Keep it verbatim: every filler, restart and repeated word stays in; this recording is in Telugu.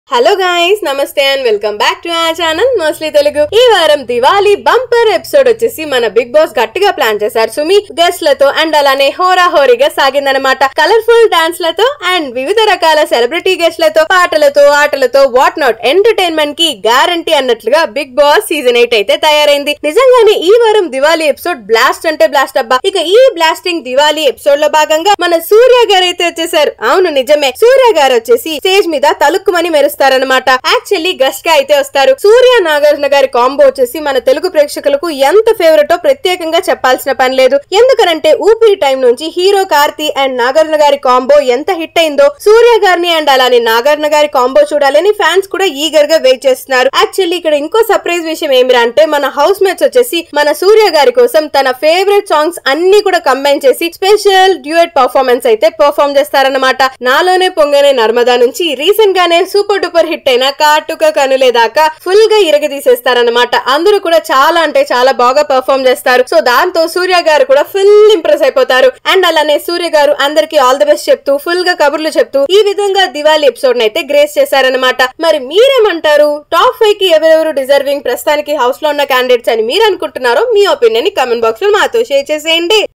హలో గైస్, నమస్తే and welcome back to our channel mostly Telugu. ఈ వారం దివాళీ బంపర్ ఎపిసోడ్ వచ్చేసి మన బిగ్ బాస్ గట్టిగా ప్లాన్ చేశారు సుమి. గెస్ట్ లతో అండ్ అలానే హోరా హోరీగా సాగిందనమాట. కలర్ఫుల్ డాన్స్ లతో అండ్ వివిధ రకాల సెలబ్రిటీ గెస్ట్ లతో, పాటలతో, ఆటలతో, వాట్ నాట్ ఎంటర్టైన్మెంట్ కి గ్యారంటీ అన్నట్లుగా బిగ్ బాస్ సీజన్ ఎయిట్ అయితే తయారైంది. నిజంగానే ఈ వారం దివాళీ ఎపిసోడ్ బ్లాస్ట్ అంటే బ్లాస్ట్ అబ్బా. ఇక ఈ బ్లాస్టింగ్ దివాళీ ఎపిసోడ్ లో భాగంగా మన సూర్య గారు అయితే వచ్చేసారు. అవును, నిజమే. సూర్య గారు వచ్చేసి స్టేజ్ మీద తలుక్కుమని మెరుస్తారు అనమాట. యాక్చువల్లీ గెస్ట్ గా అయితే వస్తారు. సూర్య నాగార్జున గారి కాంబో వచ్చేసి మన తెలుగు ప్రేక్షకులకు ఎంత ఫేవరెటో ప్రత్యేకంగా చెప్పాల్సిన పని లేదు. ఎందుకనంటే ఊపిరి టైం నుంచి హీరో కార్తీ అండ్ నాగార్జున గారి కాంబో ఎంత హిట్ అయిందో, సూర్య గారిని అండ్ అలానే నాగార్జున గారి కాంబో చూడాలని ఫ్యాన్స్ కూడా ఈగర్ గా వెయిట్ చేస్తున్నారు. యాక్చువల్లీ ఇక్కడ ఇంకో సర్ప్రైజ్ విషయం ఏమిరా అంటే, మన హౌస్ మేట్స్ వచ్చేసి మన సూర్య గారి కోసం తన ఫేవరెట్ సాంగ్స్ అన్ని కూడా కంబైన్ చేసి స్పెషల్ డ్యూయట్ పర్ఫార్మెన్స్ అయితే పర్ఫార్మ్ చేస్తారన్నమాట. నాలోనే పొంగనే నర్మదా నుంచి రీసెంట్ గానే సూపర్ సూపర్ హిట్ అయిన కాటుక కనులే దాకా ఫుల్ గా ఇరగదీసేస్తారనమాట. అందరూ కూడా చాలా అంటే చాలా బాగా పర్ఫార్మ్ చేస్తారు. సో దాంతో సూర్య గారు కూడా ఫుల్ ఇంప్రెస్ అయిపోతారు. అండ్ అలానే సూర్య గారు అందరికి ఆల్ ది బెస్ట్ చెప్తూ, ఫుల్ గా కబుర్లు చెప్తూ ఈ విధంగా దివాళీ ఎపిసోడ్ అయితే గ్రేస్ చేశారనమాట. మరి మీరేమంటారు? టాప్ ఫైవ్ కి ఎవరెవరు డిజర్వింగ్ ప్రస్తుతానికి హౌస్ లో ఉన్న క్యాండిడేట్స్ అని మీరు అనుకుంటున్నారో మీ ఒపీనియన్ ని కామెంట్ బాక్స్ లో మాతో షేర్ చేసేయండి.